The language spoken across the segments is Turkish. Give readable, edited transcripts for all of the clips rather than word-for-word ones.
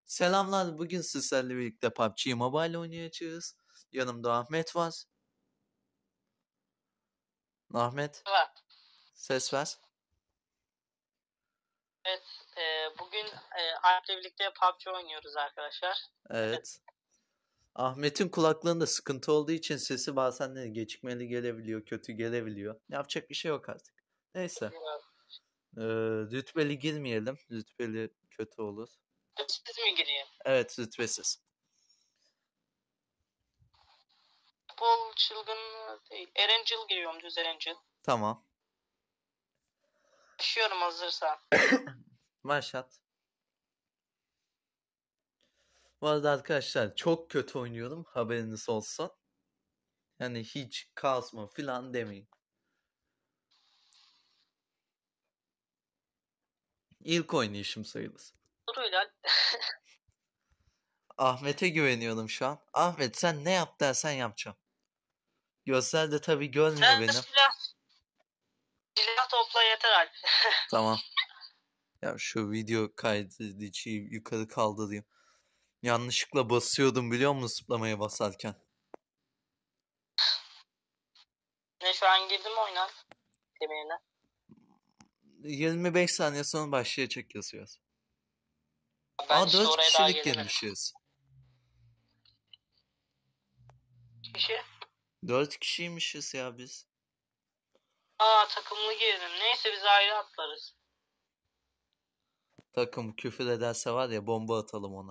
Selamlar. Bugün sizlerle birlikte PUBG Mobile oynayacağız. Yanımda Ahmet var. Ahmet, Var. ses ver. Evet, bugün Alp'le birlikte PUBG oynuyoruz arkadaşlar. Evet. Ahmet'in kulaklığında sıkıntı olduğu için sesi bazen de gecikmeli gelebiliyor, kötü gelebiliyor. Yapacak bir şey yok artık. Neyse. Ee, Rütbeli girmeyelim. Rütbeli kötü olur. Siz mi gireyim? Evet, rütbesiz. Futbol çılgın değil. Erencil giriyorum, düz Erencil. Tamam. Başlıyorum hazırsan. Başlat. Bu arada arkadaşlar çok kötü oynuyorum. Haberiniz olsun. Yani hiç kasma filan demeyin. İlk oynayışım sayılır. Duruyla Ahmet'e güveniyorum şu an. Ahmet sen ne yap dersen yapacağım. Gözler de tabii görmüyor sen beni. silah topla yeter Alp. Tamam. Ya şu video kaydediciyi yukarı kaldırayım. Yanlışlıkla basıyordum biliyor musun zıplamaya basarken. Ne şu an girdim oyuna demeyeline. 25 saniye sonra başlayacak yazıyoruz. Ben Aa işte 4 oraya daha kişilik gelemedim. girmişiz. Kişi. 4 kişiymişiz ya biz. Takımlı girdim. Neyse biz ayrı atlarız. Takım küfür ederse var ya bomba atalım ona.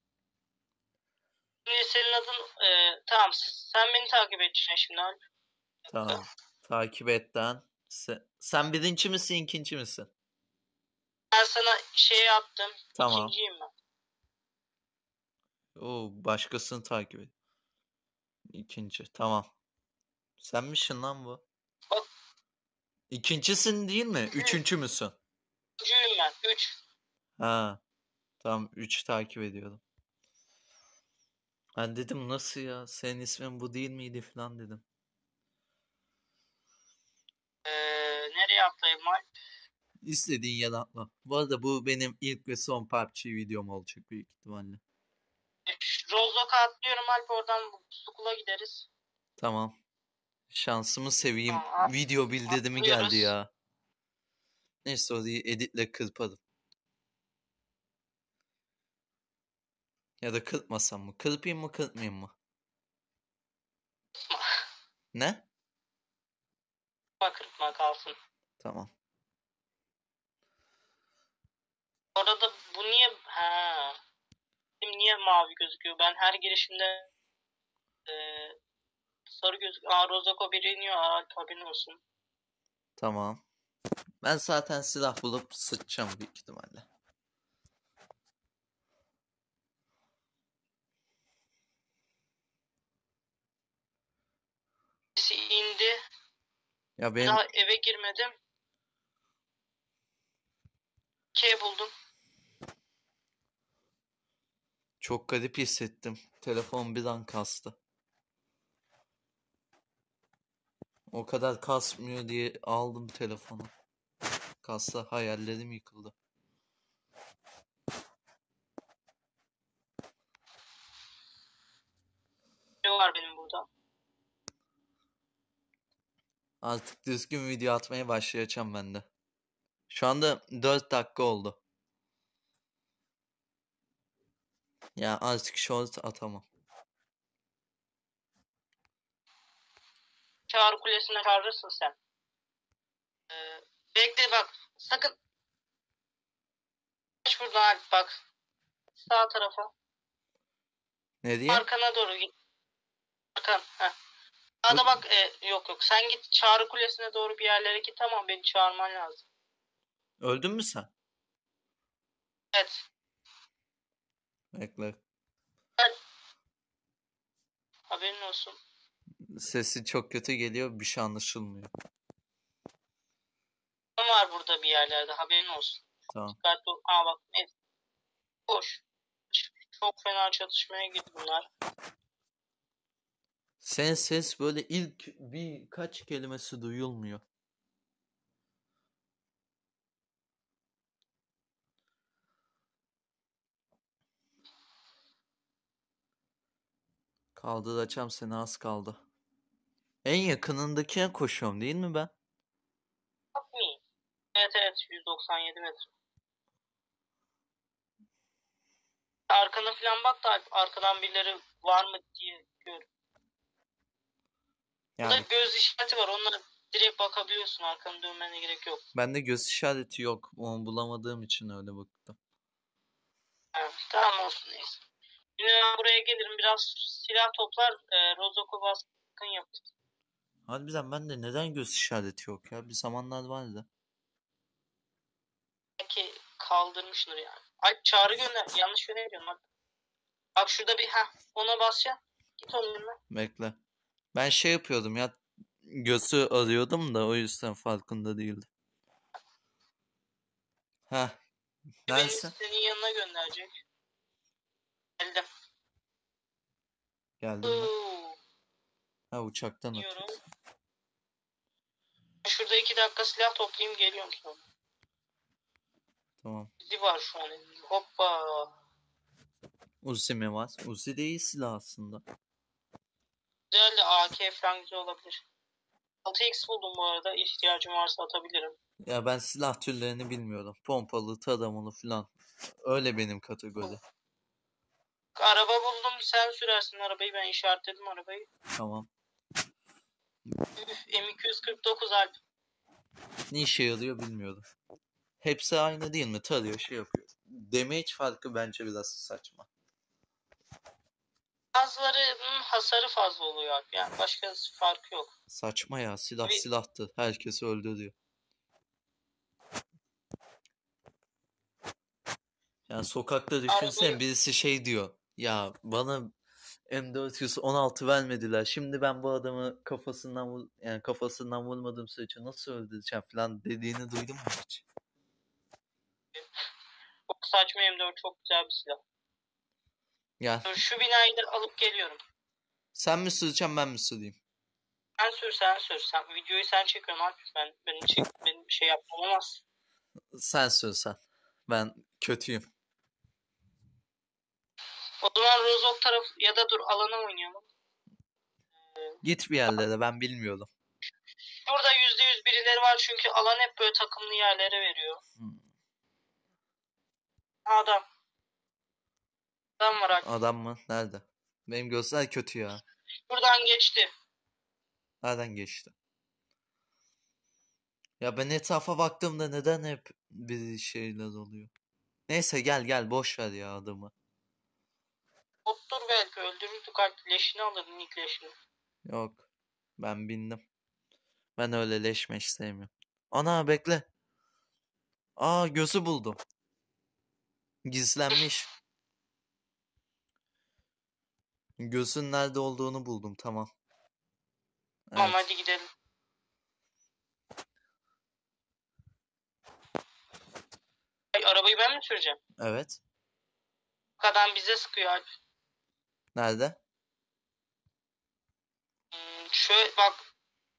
Senin adın tamam sen beni takip edeceksin şimdi Alp. Tamam. Takip et lan. Sen birinci misin ikinci misin? Ben sana şey yaptım. Tamam. İkinciyim ben. Oo, başkasını takip et. İkinci. Tamam. Sen misin lan bu? Bak. İkincisin değil mi? Üçüncü müsün? Üçüncüyüm ben. Üç. Ha. Tamam. Üç takip ediyorum. Ben dedim nasıl ya? Senin ismin bu değil miydi falan dedim. Nereye atlayayım Alp? İstediğin yere atla. Bu arada bu benim ilk ve son PUBG videom olacak büyük ihtimalle. Rozok'a atlıyorum Alp, oradan Sukula gideriz. Tamam. Şansımı seveyim. Tamam, Video bildirimi geldi atlıyoruz. ya. Neyse orayı editle kırparım. Ya da kırpmasam mı? Kırpayım mı kırpmayayım mı? Ne? Kırpma kalsın. Tamam. Orada bu niye benim niye mavi gözüküyor? Ben her girişimde e, sarı gözüküyor. Rozoko biri iniyor. Haberin olsun. Tamam. Ben zaten silah bulup sıçacağım büyük ihtimalle. Birisi indi. Ya benim Daha eve girmedim. K buldum. çok garip hissettim. Telefon bir an kastı. O kadar kasmıyor diye aldım telefonu. Kassa hayallerim yıkıldı. Ne var benim burada? Artık düzgün video atmaya başlayacağım ben de. Şu anda 4 dakika oldu. Ya artık short atamam. Çağrı Kulesi'ne çağırırsın sen. Bekle bak. Sakın. Kaç buradan Alp bak. Sağ tarafa. Ne diye? Arkana doğru git. Arkan. Sağda bak. Yok. Sen git Çağrı Kulesi'ne doğru bir yerlere git. Tamam, beni çağırman lazım. Öldün mü sen? Evet. Bekle. Haberin olsun. Sesi çok kötü geliyor. Bir şey anlaşılmıyor. Ne var burada bir yerlerde, haberin olsun. Tamam. Dikkatli ol. Bak ne? Boş. Çok fena çatışmaya girdi bunlar. Senin ses böyle ilk birkaç kelimesi duyulmuyor. Kaldıracağım seni, az kaldı. En yakınındakine koşuyorum değil mi ben? Bak mı? Evet 197 metre. Arkana falan bak da arkadan birileri var mı diye gör. Burada Yani göz işareti var. Onlara direkt bakabiliyorsun. Arkanı dönmene gerek yok. bende göz işareti yok. Onu bulamadığım için öyle baktım. Evet, tamam olsun neyse. Şimdi ben buraya gelirim. Biraz silah toplar. Rozok'u baskın yapar. Harbiden bende neden göz işareti yok ya? Bir zamanlar vardı. Belki kaldırmışlar yani. Ay çağrı gönder. Yanlış yöne gidiyorum. Bak şurada bir ona basacaksın. Git onun yanına. Bekle. Ben şey yapıyordum ya. Gözü arıyordum da o yüzden farkında değildim. Heh. Beni Neredesin? senin yanına gönderecek. Geldim. Geldin mi? Ha, uçaktan Diyorum. atıyorsun. Şurada 2 dakika silah toplayayım geliyorum sonra. Tamam. Bizi var şu an elimizde. Hoppa. Uzi mi var? Uzi de iyi silah aslında. Güzel de AK falan güzel olabilir. 6x buldum bu arada. İhtiyacım varsa atabilirim. Ya ben silah türlerini bilmiyorum. Pompalı, taramalı falan. Öyle benim kategori. Araba buldum. Sen sürersin arabayı. Ben işaretledim arabayı. Tamam. Üf, M249 Alp. Ne işe yarıyor bilmiyorum. Hepsi aynı değil mi? Tarıyor, şey yapıyor. Damage farkı bence biraz saçma. Bazılarının hasarı fazla oluyor Alp. Yani başka farkı yok. Saçma ya. Silah Bir silahtı. Herkesi öldürüyor. Yani sokakta düşünsen arabayı birisi şey diyor. Ya bana M416 vermediler. Şimdi ben bu adamı yani kafasından vurmadığım sürece nasıl öldüreceğim falan dediğini duydun mu hiç? çok saçma M4 çok güzel bir silah. Ya Dur, şu binayı da alıp geliyorum. sen mi süreceksin, ben mi süreyim? Sen sür. Videoyu sen çekiyorsun Alp. Benim şey yapmam olmaz. Sen sürsen. Ben kötüyüm. O zaman Rozok tarafı ya da dur alana oynayalım. Git bir yerlere, ben bilmiyorum. Burada %100 birileri var çünkü alan hep böyle takımlı yerlere veriyor. Hmm. Adam. Adam var Alp. Adam mı? Nerede? Benim gözler kötü ya. Buradan geçti. Nereden geçti? Ya ben etrafa baktığımda neden hep bir şeyler oluyor? Neyse gel boş ver ya adamı. Bottur belki öldürürdük Alp. Leşini alırdın ilk leşini. Yok. Ben bindim. Ben öyle leşmeş sevmiyorum. Ana bekle. Aa, gözü buldum. Gizlenmiş. Gözün nerede olduğunu buldum, tamam. Tamam Evet. hadi gidelim. Ay, arabayı ben mi süreceğim? Evet. Adam bize sıkıyor Alp. Nerede? Şöyle bak.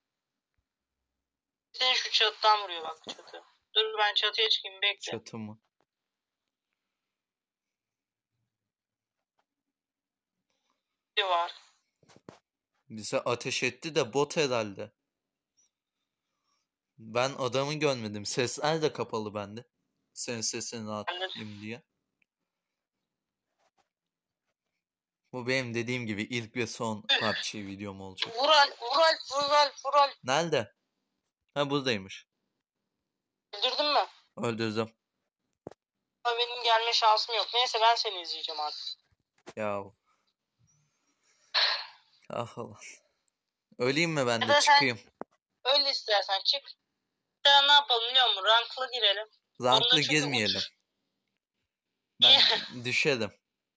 Seni şu çatıdan vuruyor bak çatı. Dur ben çatıya çıkayım bekle. Çatı mı? Bir var. Bize ateş etti de bot herhalde. Ben adamı görmedim. Sesler de kapalı bende. Senin sesini rahat Ben de duyayım diye. Bu benim dediğim gibi ilk ve son PUBG videom olacak. Vural. Nerede? Ha, buradaymış. Öldürdün mü? Öldürdüm. Ama benim gelme şansım yok. Neyse ben seni izleyeceğim artık. Ya. Ah Allah. Öleyim mi ben Ya de, da sen çıkayım? öyle istersen çık. Ya ne yapalım biliyor musun? Ranklı girelim. Ranklı Onda çünkü girmeyelim. Niye? Ben düşerim.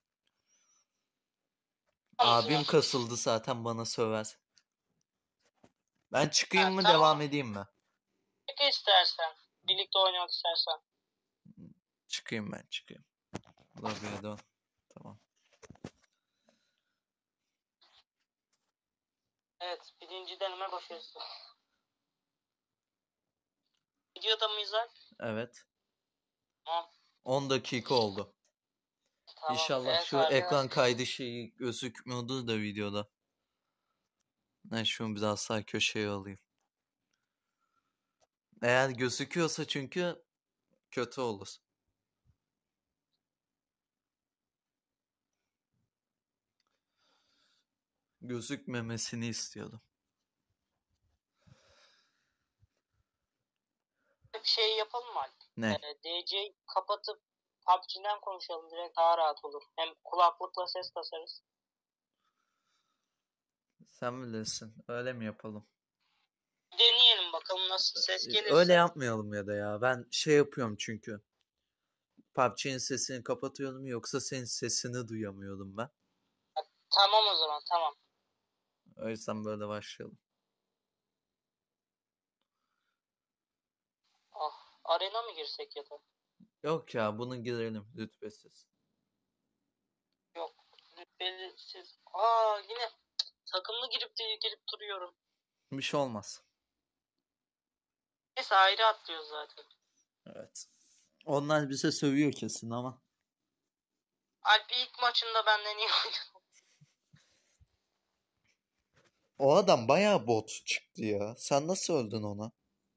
Abim kasıldı zaten, bana söver. Ben çıkayım mı, Tamam. devam edeyim mi? Çık istersen. Birlikte oynamak istersen. Çıkayım ben, çıkayım. Lobby'e dön. Tamam. Evet. Birinci deneme başarısı. Videoda mıyız lan? Evet. Tamam. 10 dakika oldu. Tamam. İnşallah Evet şu arkadaşlar. ekran kaydı şeyi gözükmüyordu da videoda. Ben şunu biraz daha köşeye alayım. Eğer gözüküyorsa çünkü kötü olur. Gözükmemesini istiyordum. Bir şey yapalım mı Alp? Ne? DC kapatıp PUBG'den konuşalım, direkt daha rahat olur. Hem kulaklıkla ses kasarız. Sen bilirsin. Öyle mi yapalım? Deneyelim bakalım nasıl ses Öyle gelirse. yapmayalım ya da ya. Ben şey yapıyorum çünkü. PUBG'nin sesini kapatıyorum yoksa senin sesini duyamıyordum ben. Tamam o zaman, tamam. O yüzden böyle başlayalım. Ah, arena mı girsek ya da? Yok ya bunu girelim lütfesiz. Yok. Belirsiz. Yine takımlı girip duruyorum. Bir şey olmaz. Neyse, ayrı atlıyoruz zaten. Evet. Onlar bize sövüyor kesin ama. Alp ilk maçında benden iyi oynadı. O adam bayağı bot çıktı ya. Sen nasıl öldün ona?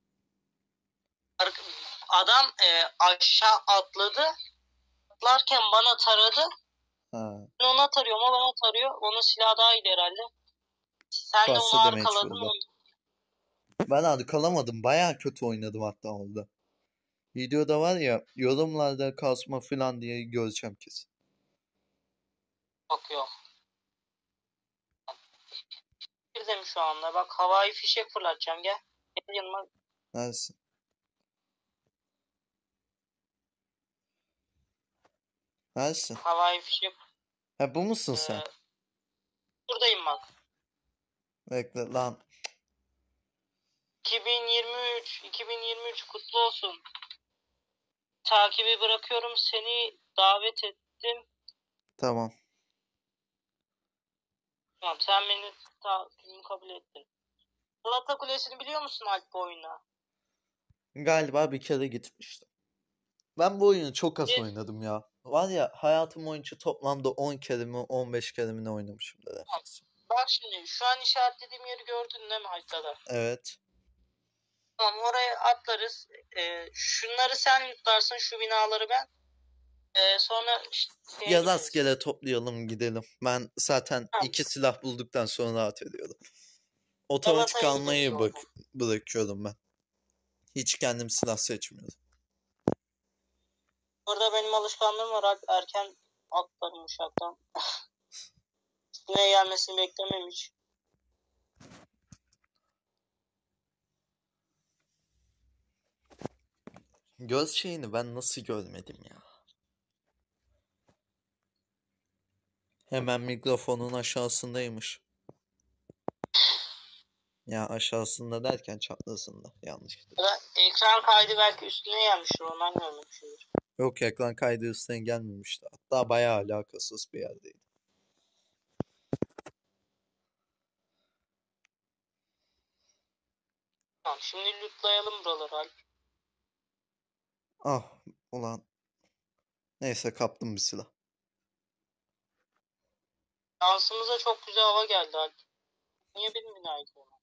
Adam aşağı atladı. Atlarken bana taradı. Ha. Ben ona tarıyorum, o bana tarıyor. Onun silahı daha iyi herhalde. Sen de Kastı onu damage arkaladın vurdu. mı? Ben arkalamadım. Bayağı kötü oynadım hatta orada. Videoda var ya yorumlarda kasma falan diye göreceğim kesin. Yok yok. Girdim şu anda. Bak, havai fişek fırlatacağım. Gel. Gel yanıma. Neredesin? Neredesin? Havai fişek. Ha bu musun E, sen? buradayım bak. Bekle lan. 2023 kutlu olsun. Takibi bırakıyorum. Seni davet ettim. Tamam. Tamam, sen beni takibimi kabul ettin. Galata Kulesi'ni biliyor musun Alp, bu oyuna? Galiba bir kere gitmiştim. Ben bu oyunu çok az Bir, oynadım ya. Var ya hayatım boyunca toplamda 10 kere mi 15 kere mi ne oynamışımdır en fazla. bak şimdi şu an işaretlediğim yeri gördün değil mi haritada? Evet. Tamam, oraya atlarız. Şunları sen yutlarsın, şu binaları ben. Sonra şeye Ya gideriz. rastgele toplayalım gidelim. Ben zaten Tamam. 2 silah bulduktan sonra rahat ediyordum. Otomatik Galata'ya gideriz almayı oradan. bırakıyordum ben. Hiç kendim silah seçmiyordum. Orada benim alışkanlığım var. Erken atlarım uçaktan. Üstüne gelmesini beklemem hiç. Göz şeyini ben nasıl görmedim ya. Hemen mikrofonun aşağısındaymış. Ya aşağısında derken çaprazında. Yanlış. Ya da ekran kaydı belki üstüne gelmiştir. Ondan görmemişimdir. Yok ekran kaydı üstüne gelmemişti. Hatta bayağı alakasız bir yerdeydi. Tamam, şimdi lootlayalım buraları Alp. Ah ulan. Neyse kaptım bir silah. Şansımıza çok güzel hava geldi Alp. Niye benim binayı koymadın?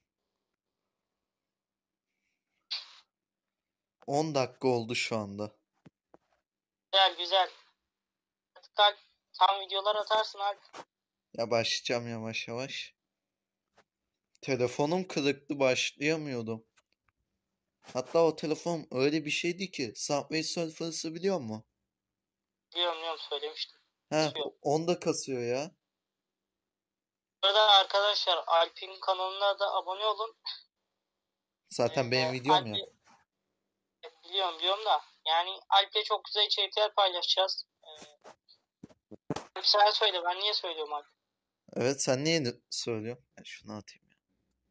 10 dakika oldu şu anda. Güzel güzel. Artık Alp, tam videolar atarsın Alp. Ya başlayacağım yavaş yavaş. Telefonum kırıktı başlayamıyordum. Hatta o telefon öyle bir şeydi ki Subway Surfers'ı biliyor musun? Biliyorum söylemiştim. He Kasıyor. onda kasıyor ya. Burada arkadaşlar Alp'in kanalına da abone olun. Zaten benim videom ya. Alp'i biliyorum da. Yani Alp'le çok güzel içerikler paylaşacağız. Alp sen söyle, ben niye söylüyorum Alp? Evet sen niye söylüyorsun? Ben şunu atayım ya.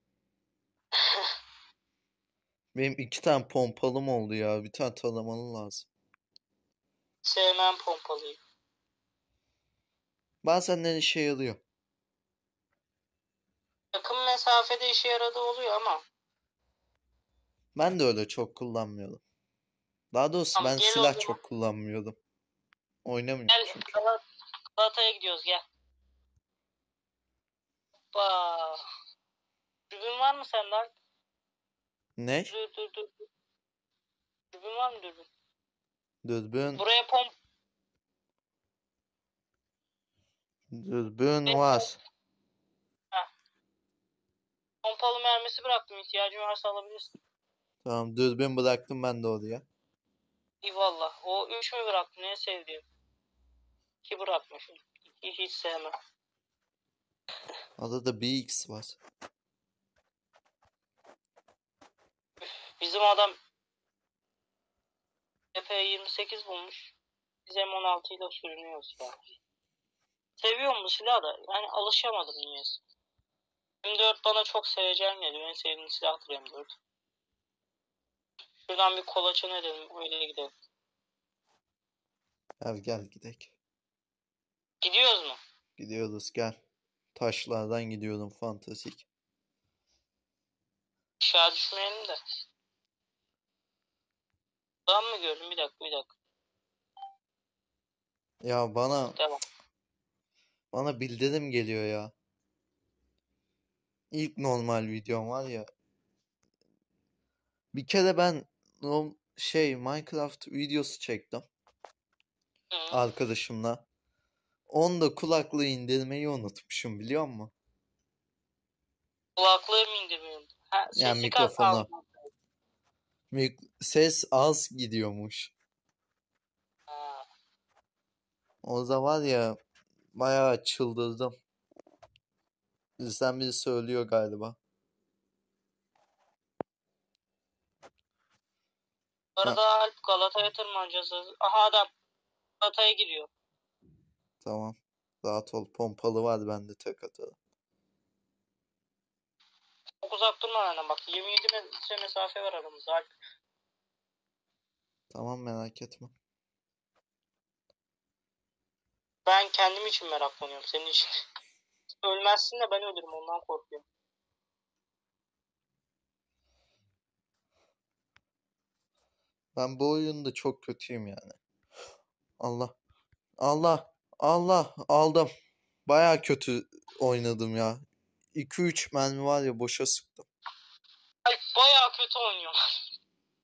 Benim 2 tane pompalım oldu ya. Bir tane taramalı lazım. Sevmem pompalıyı. Bazen de işe yarıyor. Yakın mesafede işe yaradığı oluyor ama. Ben de öyle çok kullanmıyorum. Daha doğrusu Tamam, ben gel o silah zaman. çok kullanmıyordum. Oynamıyor Gel çünkü. Galata'ya gidiyoruz gel. Hoppa. Dürbün var mı sende Alp? Ne? Dur. Dürbün var mı dürbün? Dürbün. Buraya Dürbün var. Heh, pompalı mermisi bıraktım. İhtiyacın varsa alabilirsin. Tamam, dürbün bıraktım ben de oraya. Eyvallah. O 3 mü bıraktın? En sevdiğim. 2 bırakmışım. 2 hiç sevmem. Orada bir X var. Bizim adam EP28 bulmuş. Biz M16 ile sürünüyoruz ya. Seviyorum bu silahı da. Yani alışamadım niyeyse. M4 bana çok seveceğim geliyor. En sevdiğim silahtır M4. Şuradan bir kolaçan edelim. Öyle gidelim. Gel gidelim. Gidiyoruz mu? Gidiyoruz gel. Taşlardan gidiyorum fantastik. Aşağı düşmeyelim de. Adam mı gördüm? Bir dakika. Ya Devam. bana bildirim geliyor ya. İlk normal videom var ya. Bir kere ben Minecraft videosu çektim Hı. arkadaşımla. Onda kulaklığı indirmeyi unutmuşum biliyor musun? Kulaklığı mı indirmiyorum? Ha, Yani sesi mikrofonu. aldım. Ses az gidiyormuş. Ha. O zaman var ya bayağı çıldırdım. Bizden biri söylüyor galiba. Ha, Arada Alp Galata'ya tırmanacağız. Aha adam Galata'ya giriyor. tamam. Rahat ol. Pompalı var bende tek atarım. Çok uzak durma benden bak. 27 metre mesafe var aramızda Alp. Tamam merak etme. Ben kendim için meraklanıyorum. Senin için. Ölmezsin de ben ölürüm. Ondan korkuyorum. Ben bu oyunda çok kötüyüm yani. Allah. Allah. Aldım. Bayağı kötü oynadım ya. 2-3 mermi var ya boşa sıktım. Alp bayağı kötü oynuyorlar.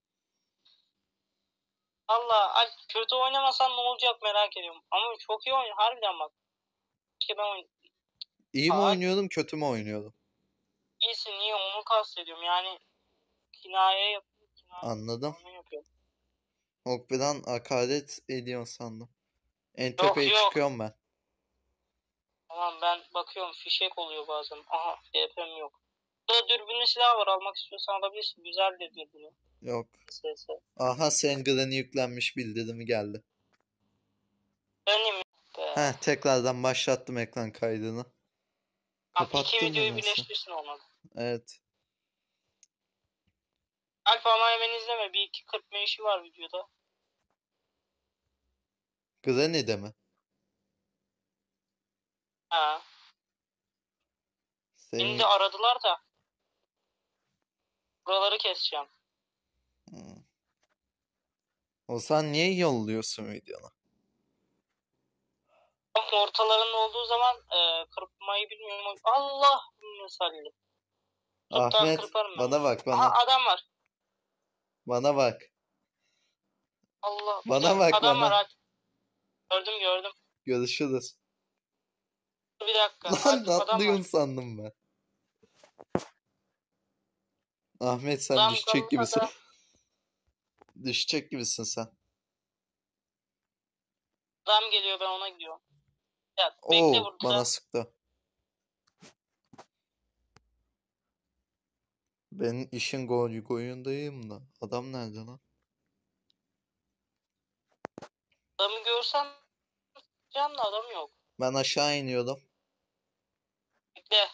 Allah Alp kötü oynamasan ne olacak merak ediyorum. Ama çok iyi oynuyor. Harbiden bak. İşte ben İyi mi Alp oynuyorum kötü mü oynuyorum? iyisin niye onu kastediyorum. Yani kinaye yapıyorum. Anladım. Onu yapıyorum. Hokbe'den hakaret ediyorsun sandım. En tepeye Yok. çıkıyorum ben. Tamam ben bakıyorum fişek oluyor bazen. Aha FPM yok. Burada dürbünlü silah var almak istiyorsan alabilirsin. Güzel de dürbünü. Yok. SS. Aha Sengra'nın yüklenmiş bildirimi geldi. Benim be. Tekrardan başlattım ekran kaydını. Tamam iki Kapattın mı videoyu nasıl? birleştirsin olmadı. Evet. Alp ama hemen izleme. Bir iki kırpma işi var videoda. Granny'de mi? Ha. Beni de Seni... aradılar da. Buraları keseceğim. Hmm. O sen niye yolluyorsun videonu? Bak ortalarında olduğu zaman kırpmayı bilmiyorum. Allah mesalli. Çoktan Ahmet kırparım ben. bana bak bana. Aha adam var. Bana bak. Allah. Bana bak Adam var bana. Alp. Gördüm. Görüşürüz. Bir dakika. Lan Alp adam atlıyorsun var. sandım ben. Ahmet sen Adam düşecek gibisin. Galata'da. Düşecek gibisin sen. Adam geliyor ben ona gidiyorum. Ya bekle Oo bana burada. sıktı. Ben işin goyundayım da. Adam nerede lan? Adamı görsem canlı adam yok. Ben aşağı iniyordum. Bekle.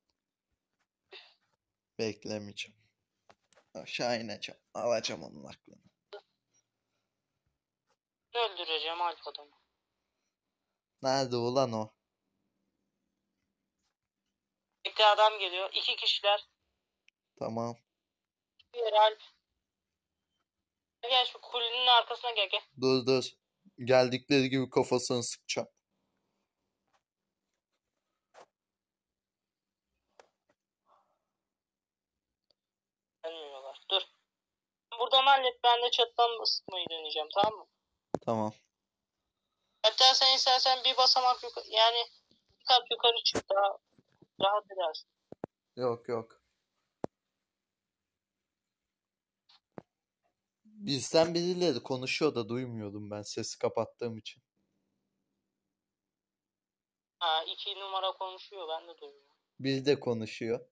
Beklemeyeceğim. Aşağı ineceğim. Alacağım onun aklını. Öldüreceğim Alp adamı. Nerede ulan o? Bekle adam geliyor. 2 kişiler. Tamam. Bir Alp. Gel şu kulenin arkasına gel. Dur. geldikleri gibi kafasını sıkacağım. Gelmiyorlar. Dur. Buradan hallet, ben de çatıdan ısıtmayı deneyeceğim, tamam mı? Tamam. Hatta sen istersen bir basamak yukarı, yani bir kat yukarı çık, daha rahat edersin. Yok yok. Bizden birileri konuşuyor da duymuyordum ben sesi kapattığım için. Ha, 2 numara konuşuyor, ben de duyuyorum. Biri de konuşuyor.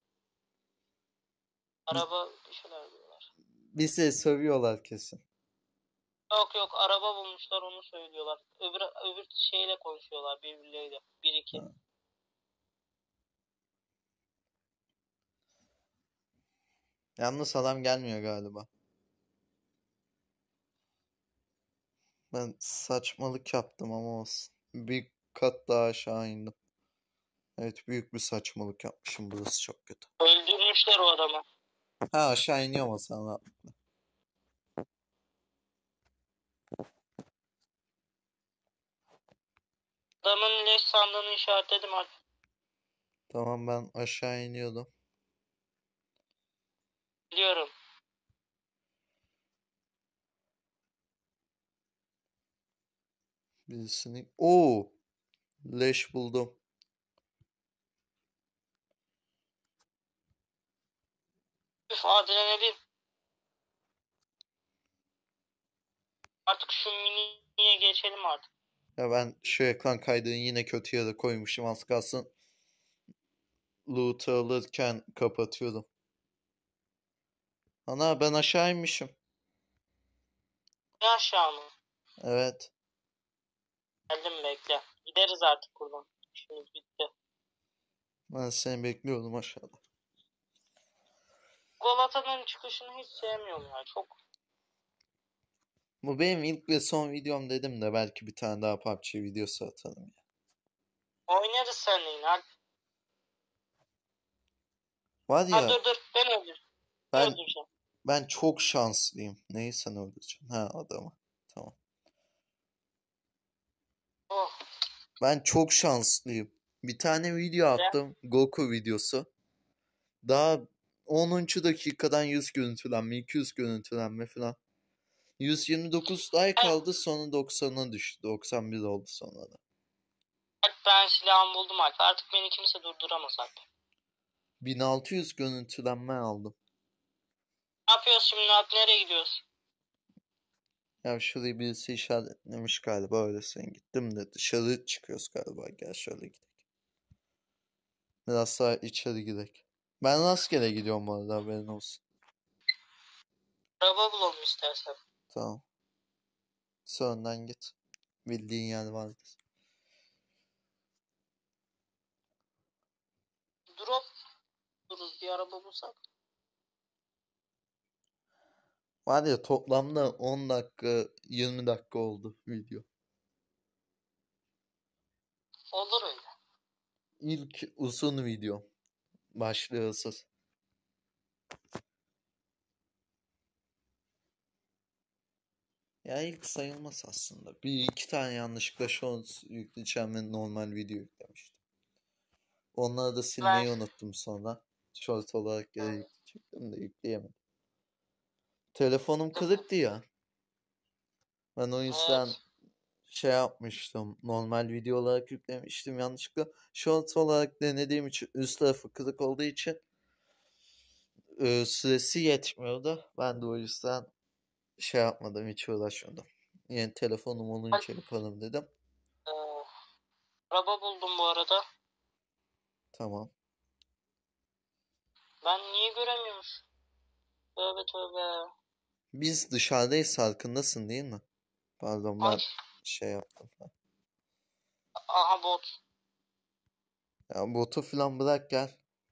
Araba bir şeyler diyorlar. Bizi sövüyorlar kesin. Yok yok, araba bulmuşlar, onu söylüyorlar. Öbür şeyle konuşuyorlar birbirleriyle. 1-2. Ha. Yalnız adam gelmiyor galiba. Ben saçmalık yaptım ama olsun. Bir kat daha aşağı indim. Evet, büyük bir saçmalık yapmışım. Burası çok kötü. Öldürmüşler o adamı. Ha, aşağı iniyor mu sana? Adamın leş sandığını işaretledim artık. Tamam, ben aşağı iniyordum. Biliyorum. Birisini... Oo! Leş buldum. Üf, adrenalin. Artık şu miniye geçelim artık. Ya ben şu ekran kaydını yine kötü yere koymuşum. Az kalsın loot'u alırken kapatıyordum. Ana, ben aşağı inmişim. Ne aşağı mı? Evet. Geldim, bekle. Gideriz artık buradan. İşimiz bitti. Ben seni bekliyordum aşağıda. Galata'nın çıkışını hiç sevmiyorum ya. Çok Bu benim ilk ve son videom dedim de belki bir tane daha PUBG videosu atalım ya. oynarız seninle yine. Hadi. Var Ha, ya, dur ben öldüreceğim. Ne ben öldüreceğim? ben çok şanslıyım. Neyi sen öldüreceksin? Ha, adamı. Tamam. Oh. Ben çok şanslıyım. Bir tane video Ne? attım. Goku videosu. Daha 10. dakikadan 100 görüntülenme, 200 görüntülenme falan. 129 like Ben, kaldı, sonra 90'a düştü. 91 oldu sonra da. bak, ben silahımı buldum artık. Artık beni kimse durduramaz artık. 1600 görüntülenme aldım. Ne yapıyoruz şimdi? Nereye gidiyoruz? Ya şurayı birisi işaretlemiş galiba, öyle sen gittim de dışarı çıkıyoruz galiba. Gel şöyle gidelim. Biraz daha içeri gidelim. Ben rastgele gidiyorum bu arada, haberin olsun. Araba bulalım istersen. Tamam. Sonradan git. Bildiğin yer vardır. Drop dururuz, bir araba bulsak. Var ya, toplamda 10 dakika 20 dakika oldu video. Olur öyle. İlk uzun video. Başlığısız. Ya ilk sayılmaz aslında. Bir iki tane yanlışlıkla shorts yükleyeceğim ve normal video yüklemiştim. Onları da Ben silmeyi unuttum sonra. Short olarak geri yükleyecektim de yükleyemedim. Telefonum kırıktı ya. Ben o yüzden evet. şey yapmıştım. Normal video olarak yüklemiştim yanlışlıkla. Short olarak denediğim için üst tarafı kırık olduğu için süresi yetmiyordu. Ben de o yüzden şey yapmadım, hiç uğraşmadım. Yani telefonum olunca yaparım dedim. Ee, araba buldum bu arada. Tamam. Ben niye göremiyormuş? Tövbe tövbe. Biz dışarıdayız, farkındasın değil mi? Pardon, Ay, ben şey yaptım. aha bot. Ya botu falan bırak, gel.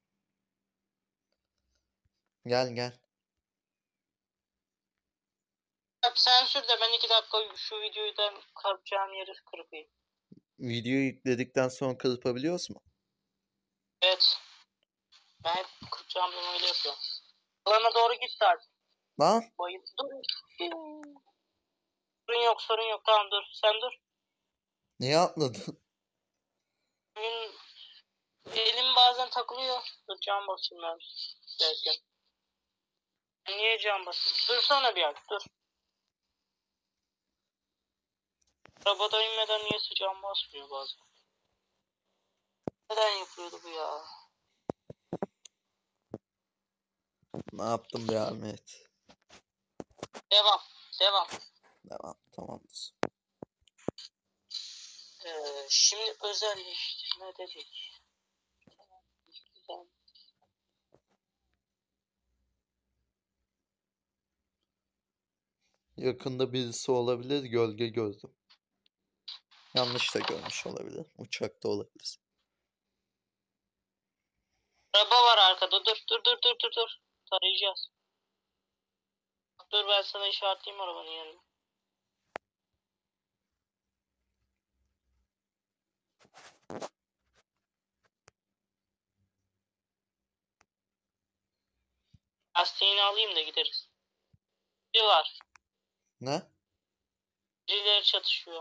Gel gel. Hep sen sür de ben 2 dakika şu videoyu da kırpacağım yeri kırpayım. Videoyu yükledikten sonra kırpabiliyoruz mu? Evet. Ben hep kırpacağım zaman öyle yapıyorum. Alana doğru git artık. Lan Bayıl. Dur. Sorun yok, sorun yok. Tamam dur. Sen dur. Niye atladın? Benim elim bazen takılıyor. Dur can basayım ben. Derken. Niye can basayım? Dursana bir an. Dur. Arabada inmeden niye sıcağım basmıyor bazen? Neden yapıyordu bu ya? Ne yaptım be Ahmet? Devam. Devam. Devam, tamamdır. Şimdi özelleştirme dedik. Güzel. Yakında birisi olabilir, gölge gördüm. Yanlış da görmüş olabilir. Uçakta olabilir. Araba var arkada. Dur dur dur dur dur dur. Tarayacağız. Dur ben sana işaretleyeyim arabanın yanına. Lastiğini alayım da gideriz. Bir var. Ne? Birileri çatışıyor.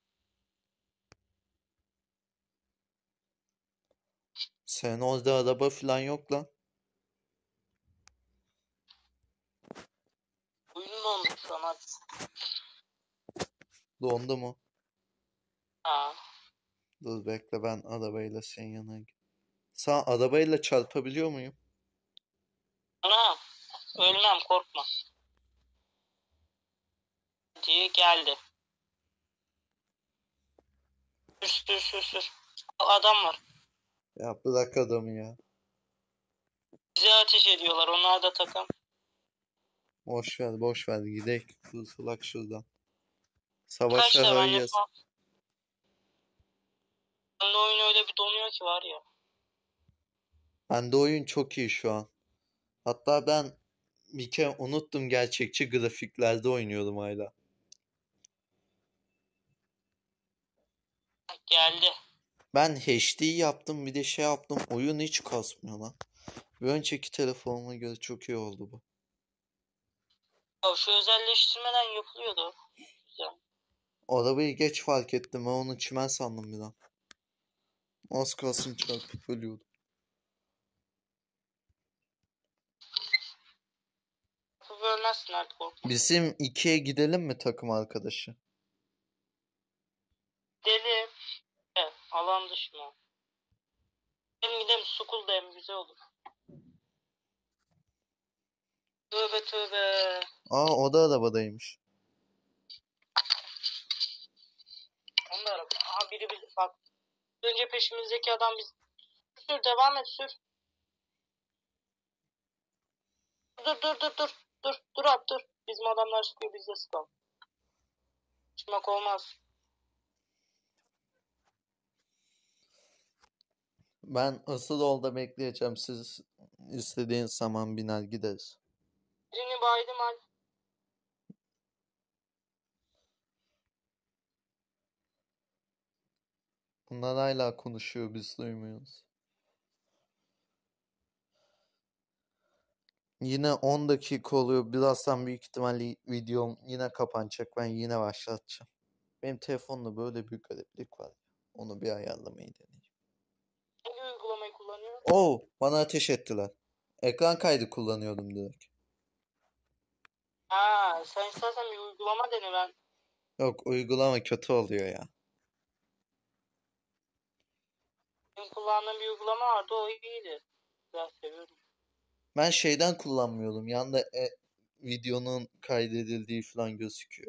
Senin orada araba falan yok lan. Oyunun olmuş şu an hadi. Dondu mu? Ha. Dur bekle, ben arabayla senin yanına gideyim. Sen arabayla çarpabiliyor muyum? Ana. Ölmem korkma. Diye geldi. Sür sür sür sür. Adam var. Ya bırak adamı ya. Bize ateş ediyorlar. Onlar da takım. Boş ver, boş ver, gidelim. Kurtulak şuradan. Savaşa Arkadaşlar bende hayır. şu an bende oyun öyle bir donuyor ki var ya. Bende oyun çok iyi şu an. Hatta ben bir kere unuttum, gerçekçi grafiklerde oynuyorum hala. Geldi. Ben HD yaptım, bir de şey yaptım, oyun hiç kasmıyor lan. Bir önceki telefonuma göre çok iyi oldu bu. Ya şu özelleştirmeden yapılıyordu. Güzel. Arabayı geç fark ettim, ben onu çimen sandım bir an. Az kalsın çarpıp ölüyordum. Bu bölmezsin artık korkma. Bizim ikiye gidelim mi takım arkadaşı? Gidelim. Evet, alan dışına. Gidelim Sukul hem güzel olur. Tövbe tövbe. Aa, o da arabadaymış. Onu da araba. Aha biri bak. Önce peşimizdeki adam biz. Sür devam et sür. Dur dur dur dur. Dur dur at dur. Bizim adamlar sıkıyor biz de sıkalım. Çıkmak olmaz. Ben asıl yolda bekleyeceğim. Siz istediğin zaman biner gideriz. Birini baydım al. Bunlar hala konuşuyor, biz duymuyoruz. Yine 10 dakika oluyor. Birazdan büyük ihtimalle videom yine kapanacak. Ben yine başlatacağım. Benim telefonda böyle bir gariplik var. Onu bir ayarlamayı deneyeyim. Hangi uygulamayı kullanıyor? Oo, bana ateş ettiler. Ekran kaydı kullanıyordum direkt. Ha, sen istersen bir uygulama dene ben. Yok, uygulama kötü oluyor ya. Benim kullandığım bir uygulama vardı o iyiydi. Güzel seviyorum. Ben şeyden kullanmıyordum. Yanda videonun kaydedildiği falan gözüküyor.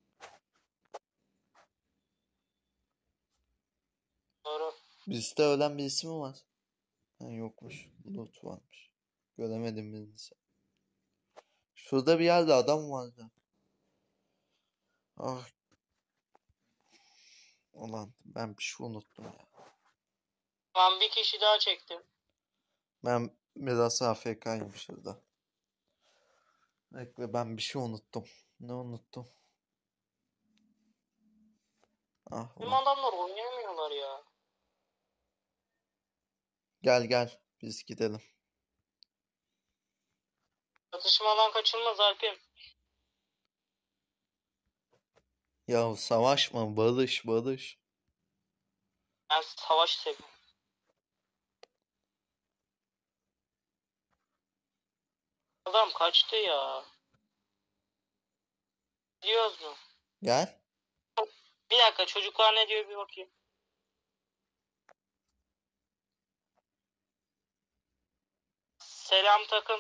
Doğru. Bizde ölen birisi mi var? Ha, yokmuş. Loot varmış. Göremedim birisi. Şurada bir yerde adam vardı. Ah. Ulan ben bir şey unuttum ya. Ben bir kişi daha çektim. Ben biraz AFK'yım şurada. Bekle, ben bir şey unuttum. Ne unuttum? Ah Bizim ulan. adamlar oynayamıyorlar ya. Gel gel, biz gidelim. Çatışmadan kaçılmaz Alp'im. Ya savaşma, barış, barış. Ben savaş seviyorum. Adam kaçtı ya. Biliyoruz mu? Gel. Bir dakika, çocuklar ne diyor bir bakayım. Selam takım.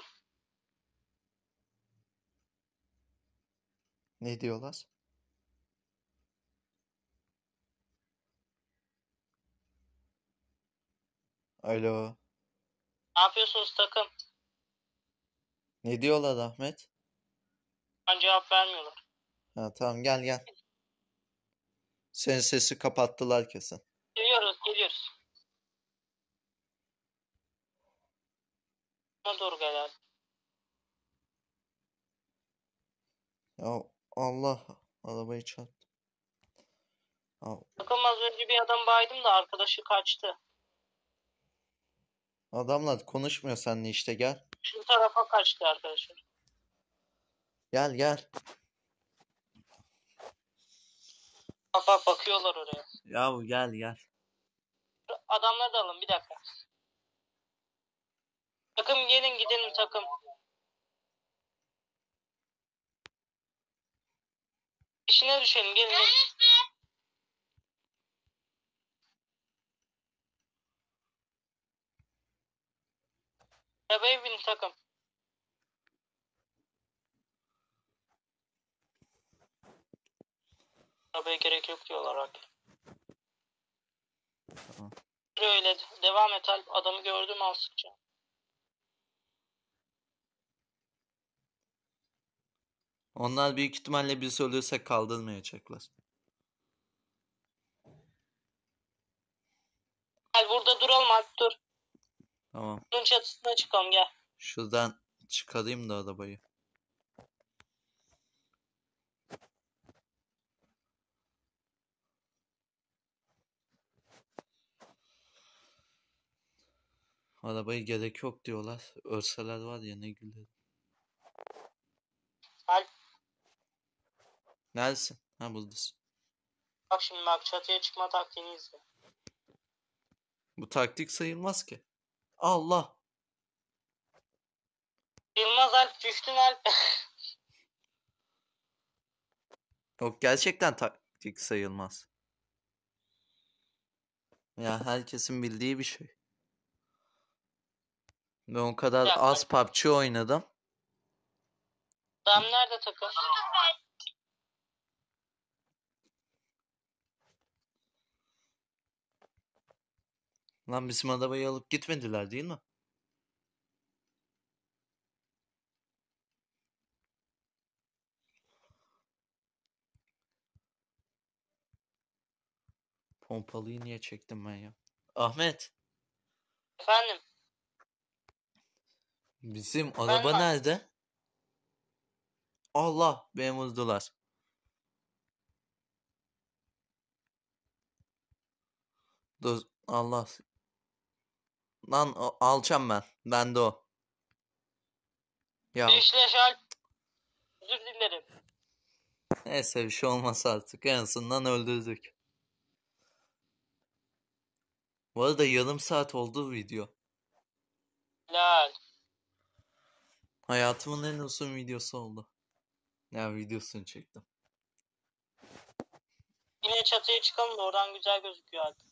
Ne diyorlar? Alo. Ne yapıyorsunuz takım? Ne diyorlar Ahmet? Ben cevap vermiyorlar. Ha tamam, gel gel. Senin sesi kapattılar kesin. Geliyoruz, geliyoruz. Bana doğru gel abi. Ya Allah, arabayı çarptı. Ya, Takım az önce bir adam baydım da arkadaşı kaçtı. adamlar konuşmuyor seninle işte, gel. Şu tarafa kaçtı arkadaşlar. Gel gel. Bak bak, bakıyorlar oraya. Yahu gel gel. Adamları da alın bir dakika. Takım gelin gidelim takım. İşine düşelim gelin. Gelin. Arabaya bin takım. Arabaya gerek yok diyorlar bak. Tamam. Öyle devam et Alp. Adamı gördüm al sıkça. Onlar büyük ihtimalle biz ölürsek kaldırmayacaklar. Gel burada duralım Alp dur. Tamam. Bunun çatısına çıkalım gel. Şuradan çıkarayım da arabayı. Arabayı gerek yok diyorlar. Ölseler var ya, ne gülerim. Alp Neredesin? Ha, buradasın. bak şimdi bak, çatıya çıkma taktiğini izle. Bu taktik sayılmaz ki. Allah. Yılmaz Alp düştün Alp. Yok, gerçekten taktik sayılmaz. Ya herkesin bildiği bir şey. Ben o Bir kadar dakika. az PUBG oynadım. Adam nerede takım? Lan bizim arabayı alıp gitmediler değil mi? Pompalıyı niye çektim ben ya? Ahmet, Efendim? bizim Ben araba var. nerede? Allah, beni vurdular. Dur, Allah. Lan alacağım ben. Bende o. Ya Düşleş Alp. Özür dilerim. neyse, bir şey olmaz artık. En azından öldürdük. Bu arada yarım saat oldu video. Lal. Hayatımın en uzun videosu oldu. Ya videosunu çektim. Yine çatıya çıkalım da oradan güzel gözüküyor Alp.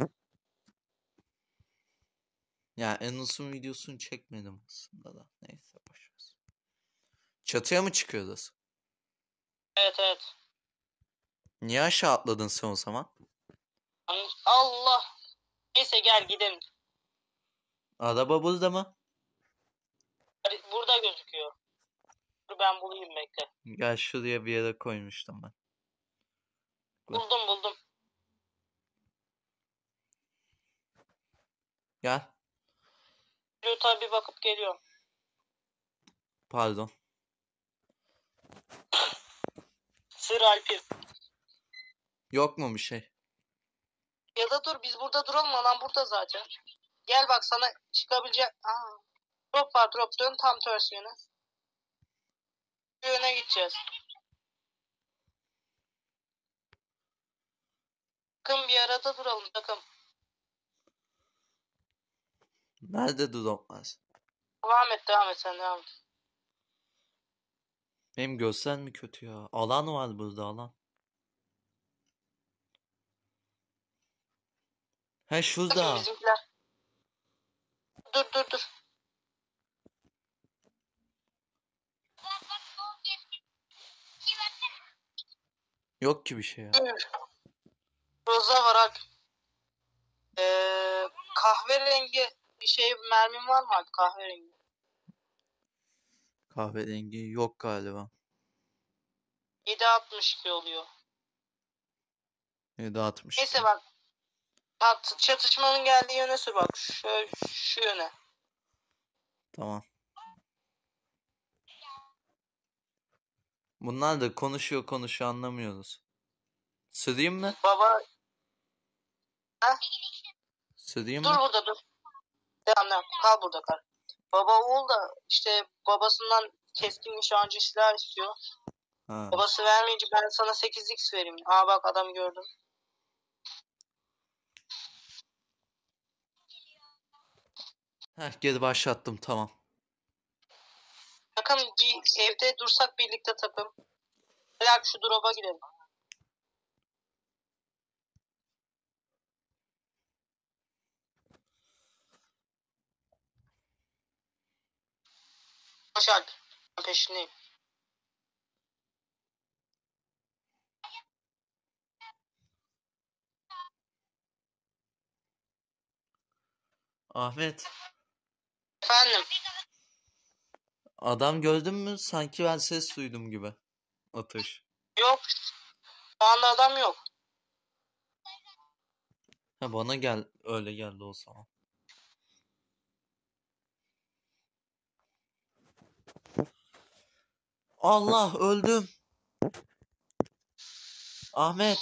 Ya en uzun videosunu çekmedim aslında da. Neyse, boşver. Çatıya mı çıkıyoruz? Evet evet. Niye aşağı atladın sen o zaman? Allah. Neyse gel gidelim. Araba burada mı? Burada gözüküyor. Dur ben bulayım bekle. Gel, şuraya bir yere koymuştum ben. Buldum buldum. Gel. Pilota bir bakıp geliyorum. Pardon. Sır Alp'im. Yok mu bir şey? Ya da dur biz burada duralım, adam burada zaten. Gel bak sana çıkabilecek. Aa. Drop var, drop dön tam tersi yöne. Bu yöne gideceğiz. Takım bir arada duralım takım. Nerede droplar? Devam et sen devam et. Benim göster mi kötü ya? Alan var burada alan. He Bakın şurada. bizimkiler. Dur. Yok ki bir şey ya. Roza var abi. Kahverengi bir şey mermin var mı abi kahverengi? Kahverengi yok galiba. 7.62 oluyor. 7.60. Neyse bak. Çatışmanın geldiği yöne sür bak. Şu yöne. Tamam. Bunlar da konuşuyor anlamıyoruz. Süreyim mi? Baba. Heh, Süreyim dur mi? burada dur. Devam. Kal burada kal. Baba oğul da işte babasından keskin nişancı silah istiyor. Ha. Babası vermeyince ben sana 8x vereyim. Aa bak adam gördüm. Geri başlattım tamam. Bakın bir evde dursak birlikte takım. Gel şu drop'a gidelim. Koş Alp. Ben peşindeyim. Ahmet. Efendim. Adam gördün mü? Sanki ben ses duydum gibi. Atış. Yok. Şu anda adam yok. Ha bana gel öyle geldi o zaman. Allah öldüm. Ahmet.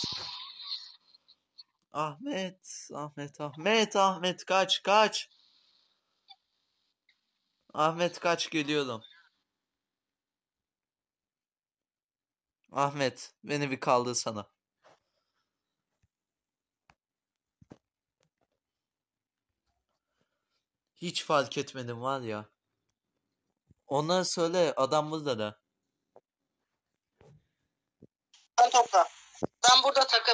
Ahmet kaç. Ahmet kaç geliyorum. Ahmet beni bir kaldırsana. Hiç fark etmedim var ya. Onlara söyle adam burada da. Sen topla. Ben burada takım.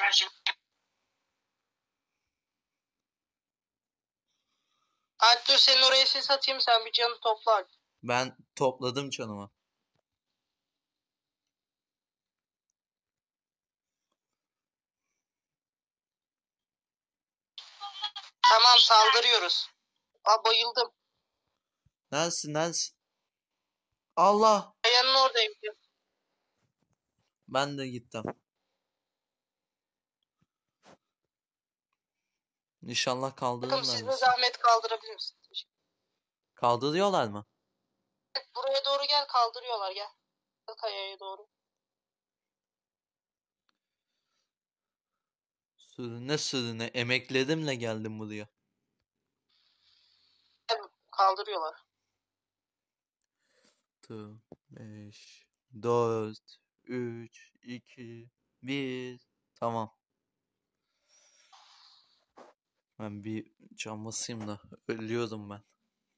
Alp dur senin oraya ses atayım sen bir canı topla Alp. Ben topladım canımı. Tamam saldırıyoruz. Aa bayıldım. Neredesin? Allah. Kayanın oradayım. Ben de gittim. İnşallah Takım kaldırırlar siz de bizi. zahmet kaldırabilir misiniz? Kaldırıyorlar mı? Buraya doğru gel kaldırıyorlar gel. Kayaya doğru. Sürüne emeklerimle geldim buraya. Kaldırıyorlar. 6, 5, 4, 3, 2, 1. Tamam. Ben bir cam basayım da ölüyordum ben.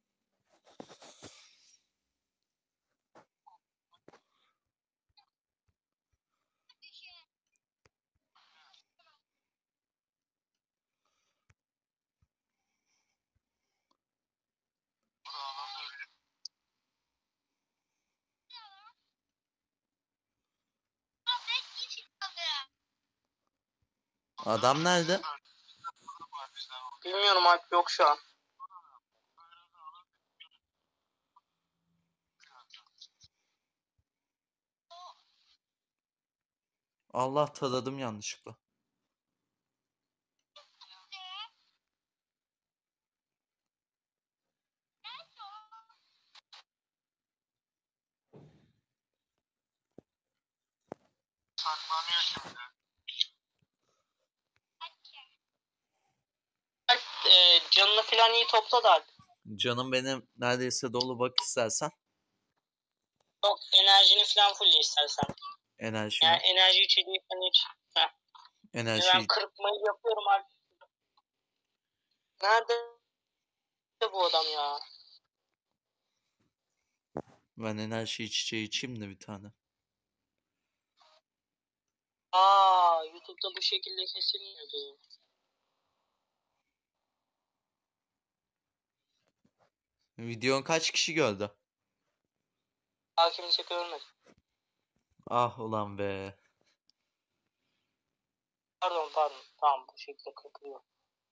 Adam nerede? Bilmiyorum Alp yok şu an. Allah taradım yanlışlıkla. Alp canını falan iyi topla da Alp. Canım benim neredeyse dolu bak istersen. Yok enerjini falan full istersen. Enerji Yani mi? enerji içeceği falan iç. Heh. Ben Enerji kırpmayı yapıyorum artık. Nerede bu adam ya? ben enerji içeceği içeyim de bir tane. YouTube'da bu şekilde kesilmiyordu. Videon kaç kişi gördü? Daha kimse görmedi. Ah ulan be. Pardon. Tamam, bu şekilde kırpılıyor.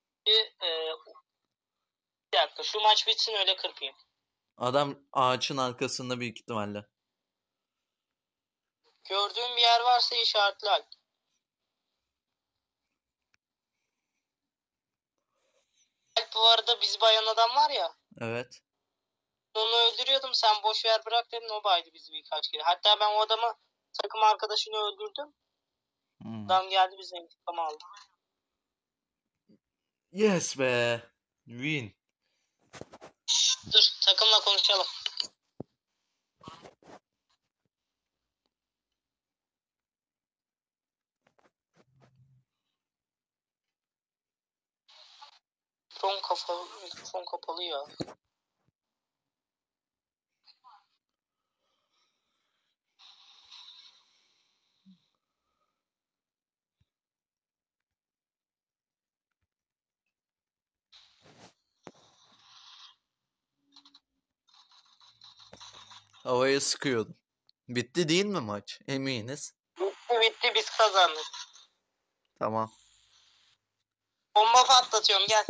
Bir dakika, şu maç bitsin öyle kırpayım. Adam ağaçın arkasında büyük ihtimalle. Gördüğün bir yer varsa işaretle Alp. Alp, bu arada biz bayan adam var ya. Evet. Onu öldürüyordum, sen boş ver bırak dedin, o baydı bizi birkaç kere. Hatta ben o adamı, takım arkadaşını öldürdüm. Adam geldi bize intikam aldı. Yes be. Win. Dur, takımla konuşalım. Mikrofon kapalı ya. Havaya sıkıyordum. Bitti değil mi maç? Eminiz. Bitti, biz kazandık. Tamam. Bomba patlatıyorum, gel.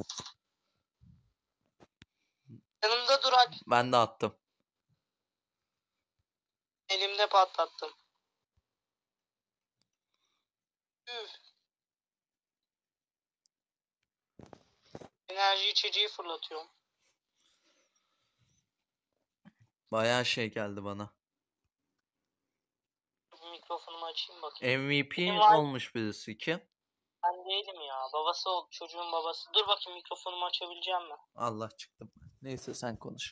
Yanımda dur Alp. Ben de attım. Elimde patlattım. Üf. Enerji içeceği fırlatıyorum. Bayağı şey geldi bana. Mikrofonumu açayım bakayım. MVP Benim var- olmuş birisi ki. Ben değilim ya. Babası oldu. Çocuğun babası. Dur bakayım, mikrofonumu açabileceğim mi? Allah çıktım. Neyse sen konuş.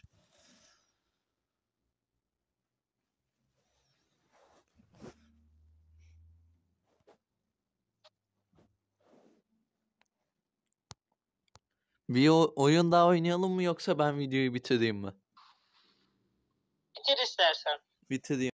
Bir oyun daha oynayalım mı yoksa ben videoyu bitireyim mi? Bitir istersen. Bitireyim.